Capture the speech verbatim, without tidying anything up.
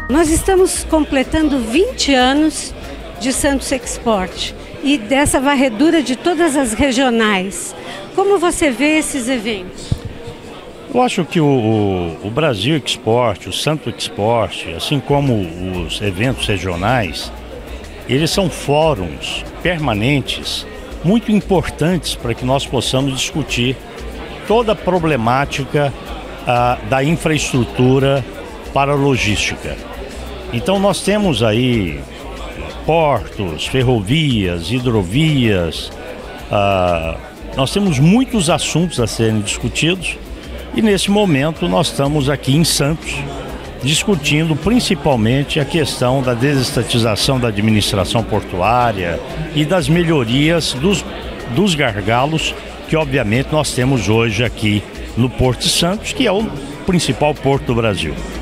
Nós estamos completando vinte anos de Santos Export e dessa varredura de todas as regionais. Como você vê esses eventos? Eu acho que o, o, o Brasil Export, o Santos Export, assim como os eventos regionais, eles são fóruns permanentes muito importantes para que nós possamos discutir toda a problemática ah, da infraestrutura para a logística. Então nós temos aí portos, ferrovias, hidrovias, ah, nós temos muitos assuntos a serem discutidos e nesse momento nós estamos aqui em Santos discutindo principalmente a questão da desestatização da administração portuária e das melhorias dos, dos gargalos que obviamente nós temos hoje aqui no Porto de Santos, que é o principal porto do Brasil.